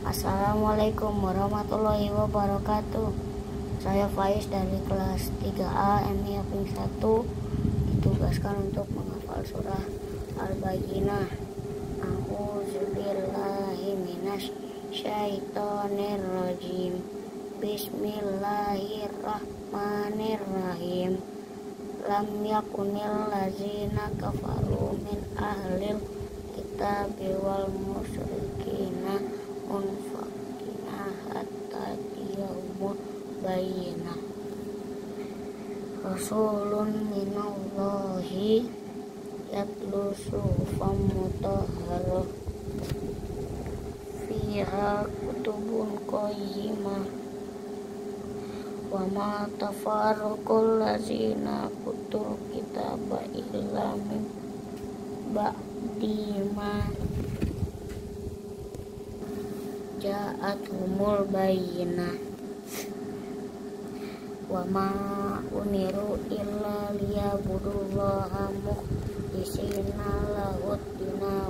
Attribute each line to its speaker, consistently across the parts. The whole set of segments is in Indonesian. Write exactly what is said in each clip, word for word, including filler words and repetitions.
Speaker 1: Assalamualaikum warahmatullahi wabarakatuh. Saya Faiz dari kelas tiga A M I A Ping satu, ditugaskan untuk menghafal surah Al-Bayyinah. A'udzubillahi minasyaitonirrajim. Bismillahirrahmanirrahim. Lam yakunil lazina kafaru min ahlil kitabi wal musyrikina munfakina hatta yaumul bayyinah. Rasulun minallahi yatlu suhufan mutahharah fiha kutubun qayyimah wa ma tafarraqal lazina utul kitaba illa min ba'di ma ja'athumul bayyinah wa ma uniru illa liya'budullaha mukhlisina lahud dina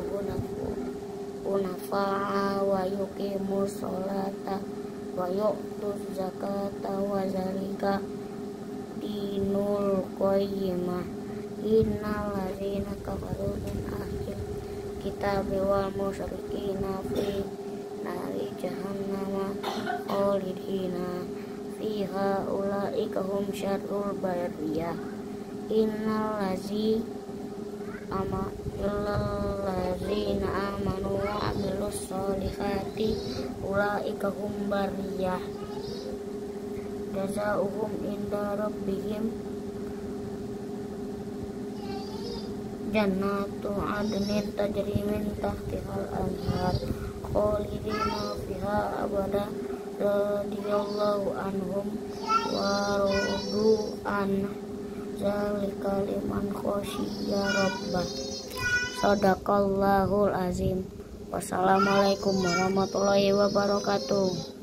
Speaker 1: hunafa'a wa yuqimus sholata wa yu'tuz zakata wa zalika dinul qayyimah. Innal ladzina kafaru min ahlil kitabi wal musyrikina fi nari jahannama khalidina fiha ulaika hum syarrul bariyah. Innal ladzi ama illal ladzina amanu wa amilus solihati ulaika hum bariyah. Jazaohum inda rabbihim jannatu adnin tajri min tahtihal anhar khalidina fiha abada radhiyallahu anhum wa radu an zalika liman khasyiya rabbah. Shadaqallahul azim. Wassalamualaikum warahmatullahi wabarakatuh.